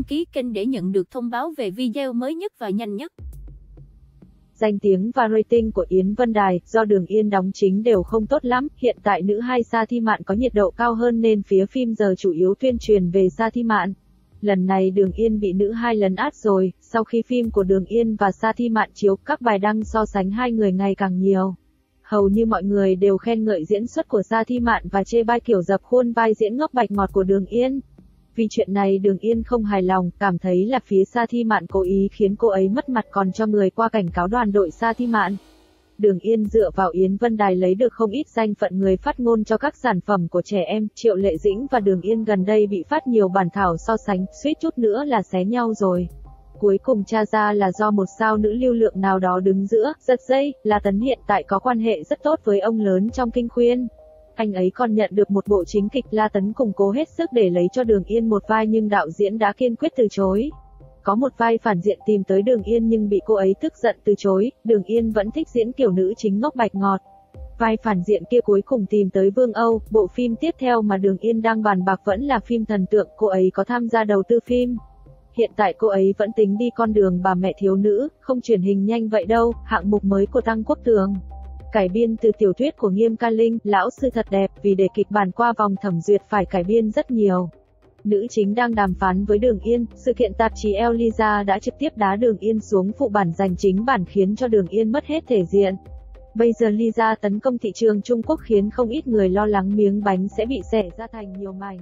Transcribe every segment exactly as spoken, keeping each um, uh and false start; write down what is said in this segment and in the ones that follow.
ký kênh để nhận được thông báo về video mới nhất và nhanh nhất. Danh tiếng và rating của Yến Vân Đài, do Đường Yên đóng chính đều không tốt lắm, hiện tại nữ hai Sa Thi Mạn có nhiệt độ cao hơn nên phía phim giờ chủ yếu tuyên truyền về Sa Thi Mạn. Lần này Đường Yên bị nữ hai lấn át rồi, sau khi phim của Đường Yên và Sa Thi Mạn chiếu, các bài đăng so sánh hai người ngày càng nhiều. Hầu như mọi người đều khen ngợi diễn xuất của Sa Thi Mạn và chê bai kiểu dập khuôn vai diễn ngốc bạch ngọt của Đường Yên. Vì chuyện này Đường Yên không hài lòng, cảm thấy là phía Sa Thi Mạn cố ý khiến cô ấy mất mặt còn cho người qua cảnh cáo đoàn đội Sa Thi Mạn. Đường Yên dựa vào Yến Vân Đài lấy được không ít danh phận người phát ngôn cho các sản phẩm của trẻ em, Triệu Lệ Dĩnh và Đường Yên gần đây bị phát nhiều bản thảo so sánh, suýt chút nữa là xé nhau rồi. Cuối cùng tra ra là do một sao nữ lưu lượng nào đó đứng giữa, giật dây, La Tấn hiện tại có quan hệ rất tốt với ông lớn trong Kinh Khuyên. Anh ấy còn nhận được một bộ chính kịch, La Tấn cùng cố hết sức để lấy cho Đường Yên một vai nhưng đạo diễn đã kiên quyết từ chối. Có một vai phản diện tìm tới Đường Yên nhưng bị cô ấy tức giận từ chối, Đường Yên vẫn thích diễn kiểu nữ chính ngốc bạch ngọt. Vai phản diện kia cuối cùng tìm tới Vương Âu, bộ phim tiếp theo mà Đường Yên đang bàn bạc vẫn là phim Thần Tượng, cô ấy có tham gia đầu tư phim. Hiện tại cô ấy vẫn tính đi con đường bà mẹ thiếu nữ, không truyền hình nhanh vậy đâu, hạng mục mới của Tăng Quốc Tường. Cải biên từ tiểu thuyết của Nghiêm Ca Linh, lão sư thật đẹp, vì để kịch bản qua vòng thẩm duyệt phải cải biên rất nhiều. Nữ chính đang đàm phán với Đường Yên, sự kiện tạp chí Eliza đã trực tiếp đá Đường Yên xuống phụ bản giành chính bản khiến cho Đường Yên mất hết thể diện. Bây giờ Liza tấn công thị trường Trung Quốc khiến không ít người lo lắng miếng bánh sẽ bị xẻ ra thành nhiều mảnh.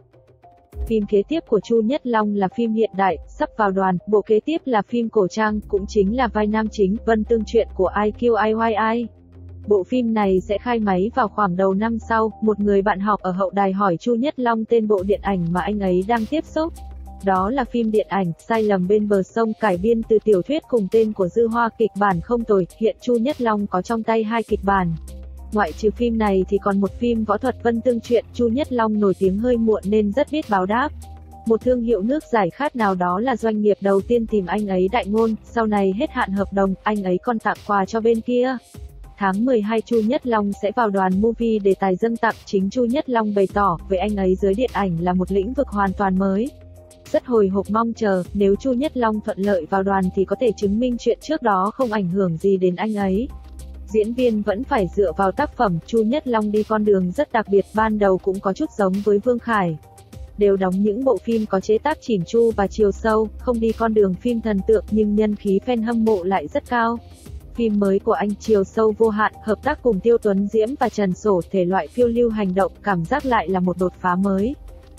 Phim kế tiếp của Chu Nhất Long là phim hiện đại, sắp vào đoàn, bộ kế tiếp là phim cổ trang, cũng chính là vai nam chính, Vân Tương truyện của I Q I Y I. Bộ phim này sẽ khai máy vào khoảng đầu năm sau, một người bạn học ở hậu đài hỏi Chu Nhất Long tên bộ điện ảnh mà anh ấy đang tiếp xúc. Đó là phim điện ảnh, Sai lầm bên bờ sông, cải biên từ tiểu thuyết cùng tên của Dư Hoa, kịch bản không tồi, hiện Chu Nhất Long có trong tay hai kịch bản. Ngoại trừ phim này thì còn một phim võ thuật Vân Tương truyện, Chu Nhất Long nổi tiếng hơi muộn nên rất biết báo đáp. Một thương hiệu nước giải khát nào đó là doanh nghiệp đầu tiên tìm anh ấy đại ngôn, sau này hết hạn hợp đồng, anh ấy còn tặng quà cho bên kia. Tháng mười hai Chu Nhất Long sẽ vào đoàn movie đề tài dâng tặng, chính Chu Nhất Long bày tỏ, với anh ấy giới điện ảnh là một lĩnh vực hoàn toàn mới. Rất hồi hộp mong chờ, nếu Chu Nhất Long thuận lợi vào đoàn thì có thể chứng minh chuyện trước đó không ảnh hưởng gì đến anh ấy. Diễn viên vẫn phải dựa vào tác phẩm, Chu Nhất Long đi con đường rất đặc biệt, ban đầu cũng có chút giống với Vương Khải. Đều đóng những bộ phim có chế tác chỉn chu và chiều sâu, không đi con đường phim thần tượng nhưng nhân khí fan hâm mộ lại rất cao. Phim mới của anh chiều sâu vô hạn, hợp tác cùng Tiêu Tuấn Diễm và Trần Sổ, thể loại phiêu lưu hành động, cảm giác lại là một đột phá mới.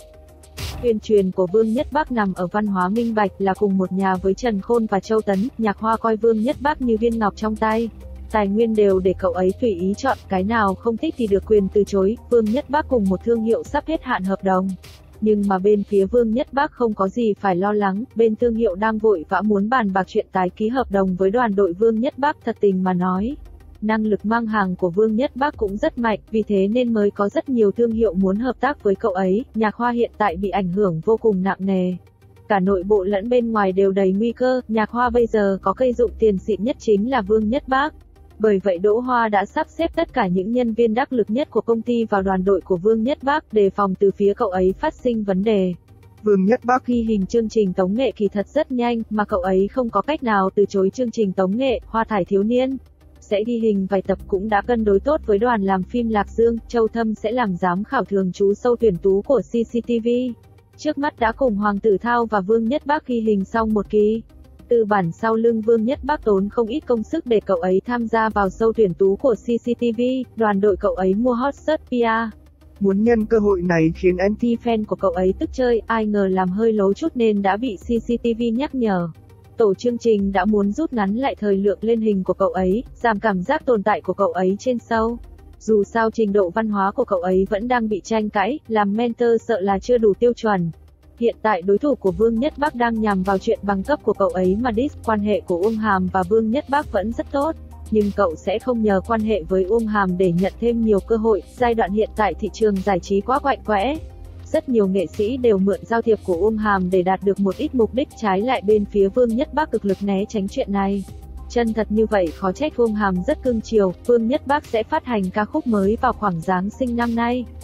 Tuyên truyền của Vương Nhất Bác nằm ở văn hóa minh bạch, là cùng một nhà với Trần Khôn và Châu Tấn, Nhạc Hoa coi Vương Nhất Bác như viên ngọc trong tay. Tài nguyên đều để cậu ấy tùy ý chọn, cái nào không thích thì được quyền từ chối. Vương Nhất Bác cùng một thương hiệu sắp hết hạn hợp đồng. Nhưng mà bên phía Vương Nhất Bác không có gì phải lo lắng, bên thương hiệu đang vội vã muốn bàn bạc chuyện tái ký hợp đồng với đoàn đội Vương Nhất Bác. Thật tình mà nói, năng lực mang hàng của Vương Nhất Bác cũng rất mạnh, vì thế nên mới có rất nhiều thương hiệu muốn hợp tác với cậu ấy. Nhạc Hoa hiện tại bị ảnh hưởng vô cùng nặng nề. Cả nội bộ lẫn bên ngoài đều đầy nguy cơ, Nhạc Hoa bây giờ có cây dụng tiền xịn nhất chính là Vương Nhất Bác. Bởi vậy Đỗ Hoa đã sắp xếp tất cả những nhân viên đắc lực nhất của công ty vào đoàn đội của Vương Nhất Bác, đề phòng từ phía cậu ấy phát sinh vấn đề. Vương Nhất Bác ghi hình chương trình tống nghệ kỳ thật rất nhanh, mà cậu ấy không có cách nào từ chối chương trình tống nghệ, Hoa Thải Thiếu Niên. Sẽ ghi hình vài tập cũng đã cân đối tốt với đoàn làm phim Lạc Dương, Châu Thâm sẽ làm giám khảo thường trú sâu tuyển tú của xê xê tê vê. Trước mắt đã cùng Hoàng Tử Thao và Vương Nhất Bác ghi hình xong một kỳ. Từ bản sau lưng Vương Nhất Bác tốn không ít công sức để cậu ấy tham gia vào show tuyển tú của xê xê tê vê, đoàn đội cậu ấy mua hot search pê e. Muốn nhân cơ hội này khiến anti-fan của cậu ấy tức chơi, ai ngờ làm hơi lố chút nên đã bị xê xê tê vê nhắc nhở. Tổ chương trình đã muốn rút ngắn lại thời lượng lên hình của cậu ấy, giảm cảm giác tồn tại của cậu ấy trên show. Dù sao trình độ văn hóa của cậu ấy vẫn đang bị tranh cãi, làm mentor sợ là chưa đủ tiêu chuẩn. Hiện tại đối thủ của Vương Nhất Bác đang nhằm vào chuyện bằng cấp của cậu ấy mà diss. Quan hệ của Uông Hàm và Vương Nhất Bác vẫn rất tốt, nhưng cậu sẽ không nhờ quan hệ với Uông Hàm để nhận thêm nhiều cơ hội. Giai đoạn hiện tại thị trường giải trí quá quạnh quẽ. Rất nhiều nghệ sĩ đều mượn giao thiệp của Uông Hàm để đạt được một ít mục đích, trái lại bên phía Vương Nhất Bác cực lực né tránh chuyện này. Chân thật như vậy khó trách Uông Hàm rất cưng chiều. Vương Nhất Bác sẽ phát hành ca khúc mới vào khoảng Giáng sinh năm nay.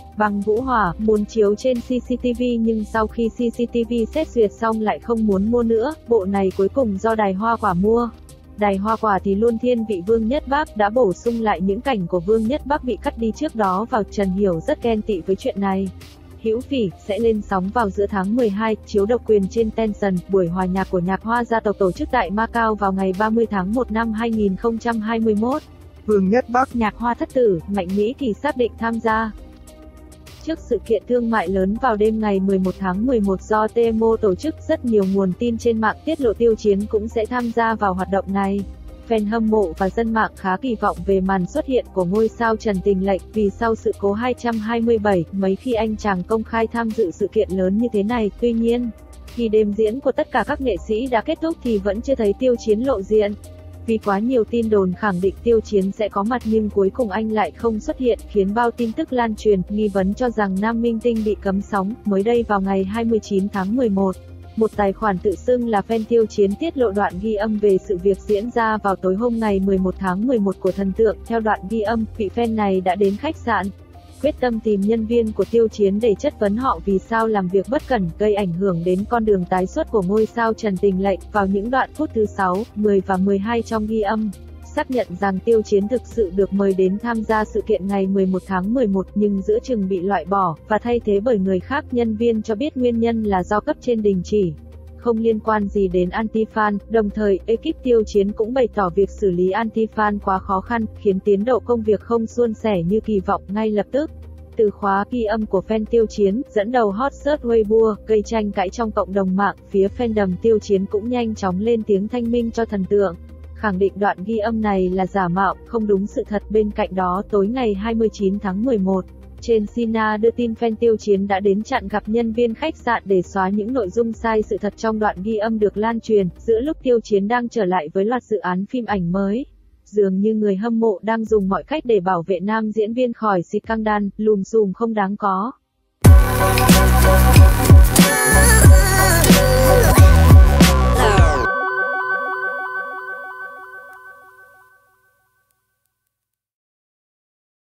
Bằng Vũ Hỏa muốn chiếu trên xê xê tê vê nhưng sau khi xê xê tê vê xét duyệt xong lại không muốn mua nữa, bộ này cuối cùng do Đài Hoa Quả mua. Đài Hoa Quả thì luôn thiên vị Vương Nhất Bác đã bổ sung lại những cảnh của Vương Nhất Bác bị cắt đi trước đó vào. Trần Hiểu rất ghen tị với chuyện này. Hữu Phỉ sẽ lên sóng vào giữa tháng mười hai, chiếu độc quyền trên Tencent. Buổi hòa nhạc của nhạc Hoa gia tộc tổ chức tại Macau vào ngày ba mươi tháng một năm hai nghìn không trăm hai mươi mốt. Vương Nhất Bác, nhạc Hoa thất tử, Mạnh Mỹ Kỳ xác định tham gia. Trước sự kiện thương mại lớn vào đêm ngày mười một tháng mười một do tê em o tổ chức, rất nhiều nguồn tin trên mạng tiết lộ Tiêu Chiến cũng sẽ tham gia vào hoạt động này. Fan hâm mộ và dân mạng khá kỳ vọng về màn xuất hiện của ngôi sao Trần Tình Lệnh, vì sau sự cố hai trăm hai mươi bảy, mấy khi anh chàng công khai tham dự sự kiện lớn như thế này. Tuy nhiên, khi đêm diễn của tất cả các nghệ sĩ đã kết thúc thì vẫn chưa thấy Tiêu Chiến lộ diện. Vì quá nhiều tin đồn khẳng định Tiêu Chiến sẽ có mặt nhưng cuối cùng anh lại không xuất hiện, khiến bao tin tức lan truyền, nghi vấn cho rằng nam minh tinh bị cấm sóng. Mới đây vào ngày hai mươi chín tháng mười một, một tài khoản tự xưng là fan Tiêu Chiến tiết lộ đoạn ghi âm về sự việc diễn ra vào tối hôm ngày mười một tháng mười một của thần tượng. Theo đoạn ghi âm, vị fan này đã đến khách sạn, quyết tâm tìm nhân viên của Tiêu Chiến để chất vấn họ vì sao làm việc bất cẩn, gây ảnh hưởng đến con đường tái xuất của ngôi sao Trần Tình Lệnh. Vào những đoạn phút thứ sáu, mười và mười hai trong ghi âm, xác nhận rằng Tiêu Chiến thực sự được mời đến tham gia sự kiện ngày mười một tháng mười một nhưng giữa chừng bị loại bỏ, và thay thế bởi người khác. Nhân viên cho biết nguyên nhân là do cấp trên đình chỉ, không liên quan gì đến anti-fan. Đồng thời, ekip Tiêu Chiến cũng bày tỏ việc xử lý anti-fan quá khó khăn, khiến tiến độ công việc không suôn sẻ như kỳ vọng. Ngay lập tức, từ khóa ghi âm của fan Tiêu Chiến dẫn đầu hot search Weibo, gây tranh cãi trong cộng đồng mạng. Phía fandom Tiêu Chiến cũng nhanh chóng lên tiếng thanh minh cho thần tượng, khẳng định đoạn ghi âm này là giả mạo, không đúng sự thật. Bên cạnh đó, tối ngày hai mươi chín tháng mười một, trên Sina đưa tin fan Tiêu Chiến đã đến chặn gặp nhân viên khách sạn để xóa những nội dung sai sự thật trong đoạn ghi âm được lan truyền. Giữa lúc Tiêu Chiến đang trở lại với loạt dự án phim ảnh mới, dường như người hâm mộ đang dùng mọi cách để bảo vệ nam diễn viên khỏi scandal, lùm xùm không đáng có.